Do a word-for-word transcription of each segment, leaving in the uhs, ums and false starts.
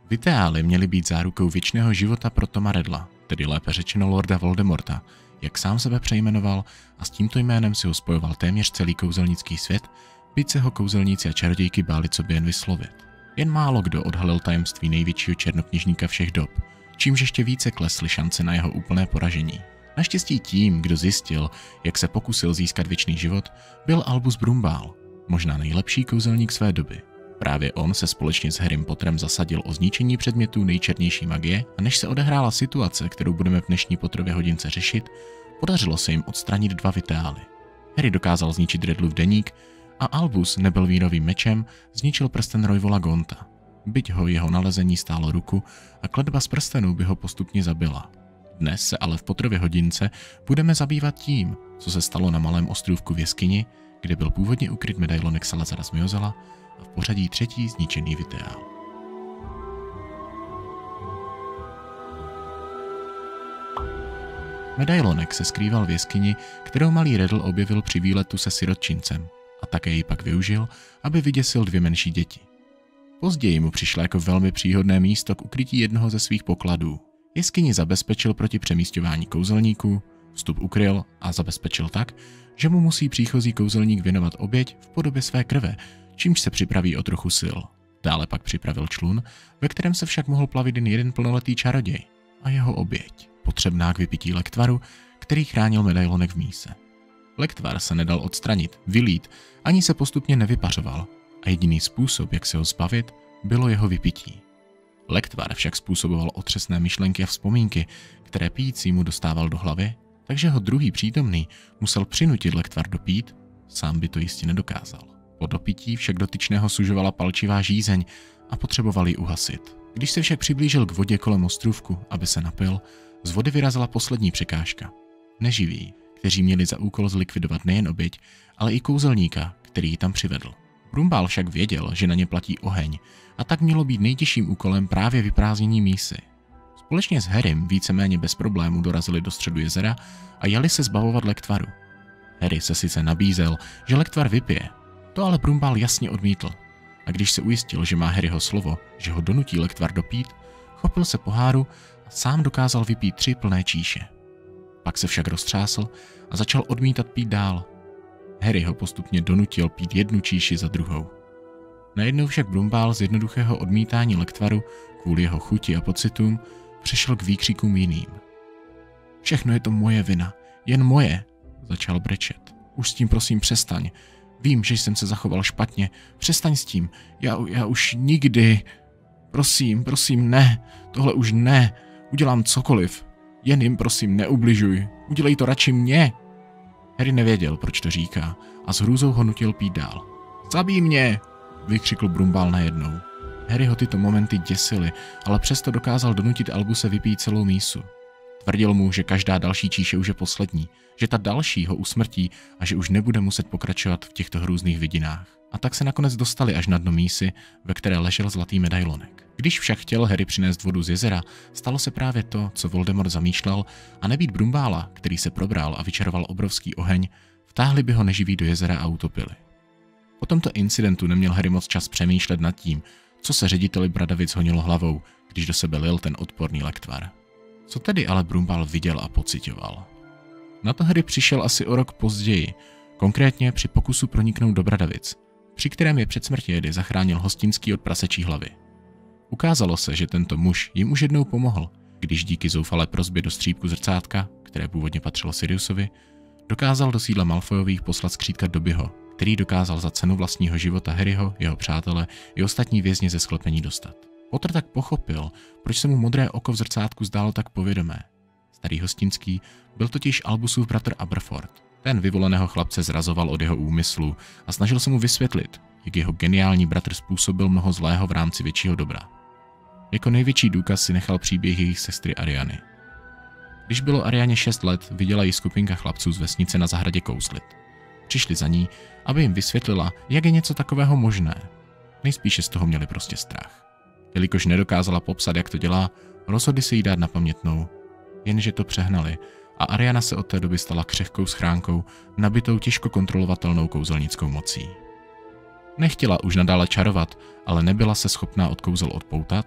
Vitály měly být zárukou věčného života pro Toma Riddla, tedy lépe řečeno Lorda Voldemorta, jak sám sebe přejmenoval, a s tímto jménem si ho spojoval téměř celý kouzelnický svět, byť se ho kouzelníci a čarodějky báli co by jen vyslovit. Jen málo kdo odhalil tajemství největšího černokněžníka všech dob, čímž ještě více klesly šance na jeho úplné poražení. Naštěstí tím, kdo zjistil, jak se pokusil získat věčný život, byl Albus Brumbál, možná nejlepší kouzelník své doby. Právě on se společně s Harrym Potterem zasadil o zničení předmětů nejčernější magie, a než se odehrála situace, kterou budeme v dnešní Potterově hodince řešit, podařilo se jim odstranit dva Vitály. Harry dokázal zničit Riddlův deník a Albus Nebelvírovým mečem zničil prsten Royvola Gonta. Byť ho jeho nalezení stálo ruku a kletba z prstenů by ho postupně zabila. Dnes se ale v Potterově hodince budeme zabývat tím, co se stalo na malém ostrůvku v jeskyni, kde byl původně ukryt medailonek Salazara Zmiozela a v pořadí třetí zničený Vitál. Medailonek se skrýval v jeskyni, kterou malý Riddle objevil při výletu se sirotčincem, a také ji pak využil, aby vyděsil dvě menší děti. Později mu přišlo jako velmi příhodné místo k ukrytí jednoho ze svých pokladů. Jeskyni zabezpečil proti přemísťování kouzelníků, vstup ukryl a zabezpečil tak, že mu musí příchozí kouzelník věnovat oběť v podobě své krve, čímž se připraví o trochu sil. Dále pak připravil člun, ve kterém se však mohl plavit jen jeden plnoletý čaroděj a jeho oběť, potřebná k vypití lektvaru, který chránil medailonek v míse. Lektvar se nedal odstranit, vylít, ani se postupně nevypařoval a jediný způsob, jak se ho zbavit, bylo jeho vypití. Lektvar však způsoboval otřesné myšlenky a vzpomínky, které pijící mu dostával do hlavy, takže ho druhý přítomný musel přinutit lektvar dopít, sám by to jistě nedokázal. Po dopití však dotyčného sužovala palčivá žízeň a potřeboval ji uhasit. Když se však přiblížil k vodě kolem ostrůvku, aby se napil, z vody vyrazila poslední překážka. Neživí, kteří měli za úkol zlikvidovat nejen oběť, ale i kouzelníka, který ji tam přivedl. Brumbál však věděl, že na ně platí oheň, a tak mělo být nejtěžším úkolem právě vyprázdnění mísy. Společně s Harrym víceméně bez problémů dorazili do středu jezera a jeli se zbavovat lektvaru. Harry se sice nabízel, že lektvar vypije, to ale Brumbál jasně odmítl. A když se ujistil, že má Harryho slovo, že ho donutí lektvar dopít, chopil se poháru a sám dokázal vypít tři plné číše. Pak se však roztřásl a začal odmítat pít dál. Harry ho postupně donutil pít jednu číši za druhou. Najednou však Brumbál z jednoduchého odmítání lektvaru kvůli jeho chuti a pocitům přešel k výkřikům jiným. Všechno je to moje vina, jen moje, začal brečet. Už s tím prosím přestaň. Vím, že jsem se zachoval špatně. Přestaň s tím. Já, já už nikdy. Prosím, prosím, ne. Tohle už ne. Udělám cokoliv. Jen jim prosím neubližuj. Udělej to radši mně. Harry nevěděl, proč to říká, a s hrůzou ho nutil pít dál. Zabij mě, vykřikl Brumbál najednou. Harry ho tyto momenty děsily, ale přesto dokázal donutit Albuse vypít celou mísu. Tvrdil mu, že každá další číše už je poslední, že ta další ho usmrtí a že už nebude muset pokračovat v těchto hrůzných vidinách. A tak se nakonec dostali až na dno mísy, ve které ležel zlatý medailonek. Když však chtěl Harry přinést vodu z jezera, stalo se právě to, co Voldemort zamýšlel, a nebýt Brumbála, který se probral a vyčaroval obrovský oheň, vtáhli by ho neživý do jezera a utopili. Po tomto incidentu neměl Harry moc čas přemýšlet nad tím, co se řediteli Bradavic honilo hlavou, když do sebe lil ten odporný lektvar. Co tedy ale Brumbál viděl a pocitoval? Na to Harry přišel asi o rok později, konkrétně při pokusu proniknout do Bradavic, při kterém je před smrtí Jedy zachránil Hostinský od prasečí hlavy. Ukázalo se, že tento muž jim už jednou pomohl, když díky zoufalé prosbě do střípku zrcátka, které původně patřilo Siriusovi, dokázal do sídla Malfoyových poslat skřítka Dobbyho, který dokázal za cenu vlastního života Harryho, jeho přátele i ostatní vězně ze sklepení dostat. Potter tak pochopil, proč se mu modré oko v zrcátku zdálo tak povědomé. Starý Hostinský byl totiž Albusův bratr Aberforth. Ten vyvoleného chlapce zrazoval od jeho úmyslu a snažil se mu vysvětlit, jak jeho geniální bratr způsobil mnoho zlého v rámci většího dobra. Jako největší důkaz si nechal příběh jejich sestry Ariany. Když bylo Arianě šest let, viděla ji skupinka chlapců z vesnice na zahradě kouzlit. Přišli za ní, aby jim vysvětlila, jak je něco takového možné. Nejspíše z toho měli prostě strach. Jelikož nedokázala popsat, jak to dělá, rozhodli se jí dát na pamětnou. Jenže to přehnali a Ariana se od té doby stala křehkou schránkou, nabitou těžko kontrolovatelnou kouzelnickou mocí. Nechtěla už nadále čarovat, ale nebyla se schopná od kouzel odpoutat,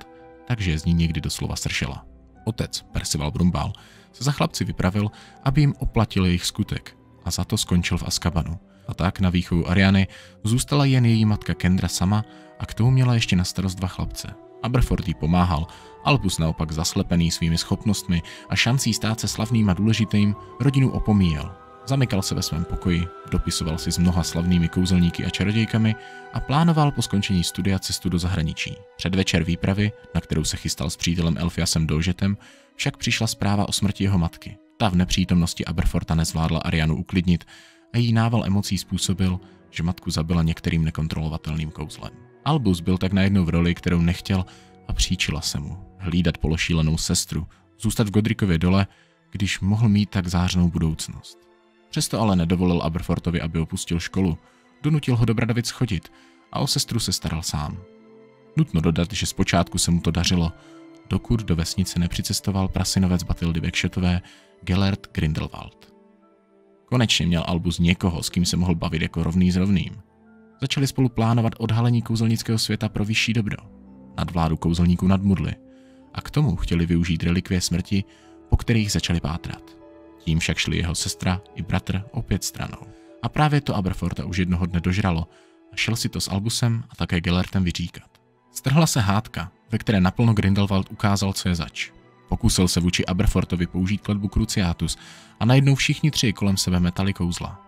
takže z ní někdy doslova sršela. Otec, Percival Brumbál, se za chlapci vypravil, aby jim oplatil jejich skutek a za to skončil v Azkabanu. A tak na výchovu Ariany zůstala jen její matka Kendra sama a k tomu měla ještě na starost dva chlapce. Aberforth jí pomáhal, Albus naopak zaslepený svými schopnostmi a šancí stát se slavným a důležitým rodinu opomíjel. Zamykal se ve svém pokoji, dopisoval si s mnoha slavnými kouzelníky a čarodějkami a plánoval po skončení studia cestu do zahraničí. Předvečer výpravy, na kterou se chystal s přítelem Elphiasem Dogetem, však přišla zpráva o smrti jeho matky. Ta v nepřítomnosti Aberfortha nezvládla Arianu uklidnit a její nával emocí způsobil, že matku zabila některým nekontrolovatelným kouzlem. Albus byl tak najednou v roli, kterou nechtěl, a příčila se mu hlídat pološílenou sestru, zůstat v Godricově dole, když mohl mít tak zářnou budoucnost. Přesto ale nedovolil Aberforthovi, aby opustil školu, donutil ho do Bradavic chodit a o sestru se staral sám. Nutno dodat, že zpočátku se mu to dařilo, dokud do vesnice nepřicestoval prasynovec Batildy Beckshotové Gellert Grindelwald. Konečně měl Albus někoho, s kým se mohl bavit jako rovný s rovným. Začali spolu plánovat odhalení kouzelnického světa pro vyšší dobro, nadvládu kouzelníků nad Mudly, a k tomu chtěli využít relikvie smrti, po kterých začali pátrat. Tím však šli jeho sestra i bratr opět stranou. A právě to Aberfortha už jednoho dne dožralo a šel si to s Albusem a také Gellertem vyříkat. Strhla se hádka, ve které naplno Grindelwald ukázal, co je zač. Pokusil se vůči Aberforthovi použít kletbu Cruciatus a najednou všichni tři kolem sebe metali kouzla.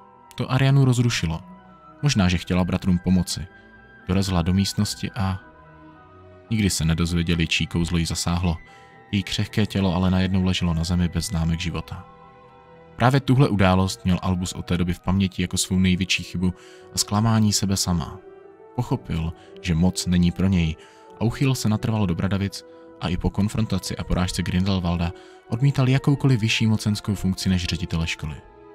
To Arianu rozrušilo. Možná, že chtěla bratrům pomoci. Dorazila do místnosti a nikdy se nedozvěděli, čí kouzlo jí zasáhlo. Její křehké tělo ale najednou leželo na zemi bez známek života. Právě tuhle událost měl Albus od té doby v paměti jako svou největší chybu a zklamání sebe sama. Pochopil, že moc není pro něj a uchýlil se natrvalo do Bradavic a i po konfrontaci a porážce Grindelwalda odmítal jakoukoliv vyšší mocenskou funkci než ředitele školy.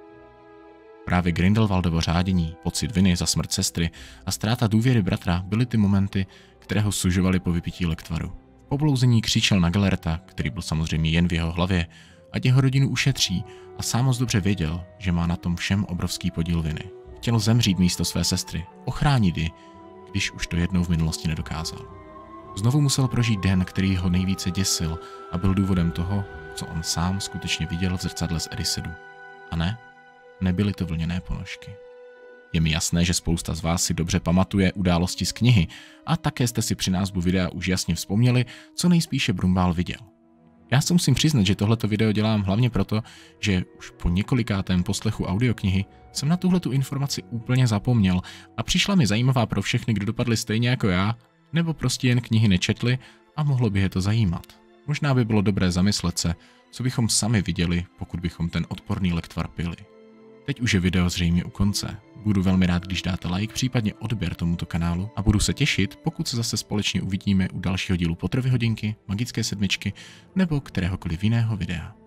Právě Grindelwaldovo řádění, pocit viny za smrt sestry a ztráta důvěry bratra byly ty momenty, které ho sužovaly po vypití lektvaru. V poblouzení křičel na Gellerta, který byl samozřejmě jen v jeho hlavě, ať jeho rodinu ušetří, a sám moc dobře věděl, že má na tom všem obrovský podíl viny. Chtěl zemřít místo své sestry, ochránit ji, když už to jednou v minulosti nedokázal. Znovu musel prožít den, který ho nejvíce děsil a byl důvodem toho, co on sám skutečně viděl v zrcadle z Erissedu. A ne, nebyly to vlněné ponožky. Je mi jasné, že spousta z vás si dobře pamatuje události z knihy a také jste si při názvu videa už jasně vzpomněli, co nejspíše Brumbál viděl. Já se musím přiznat, že tohleto video dělám hlavně proto, že už po několikátém poslechu audioknihy jsem na tuhletu informaci úplně zapomněl a přišla mi zajímavá pro všechny, kdo dopadli stejně jako já, nebo prostě jen knihy nečetli a mohlo by je to zajímat. Možná by bylo dobré zamyslet se, co bychom sami viděli, pokud bychom ten odporný lektvar pili. Teď už je video zřejmě u konce. Budu velmi rád, když dáte like, případně odběr tomuto kanálu a budu se těšit, pokud se zase společně uvidíme u dalšího dílu Potterovy hodinky, Magické sedmičky nebo kteréhokoliv jiného videa.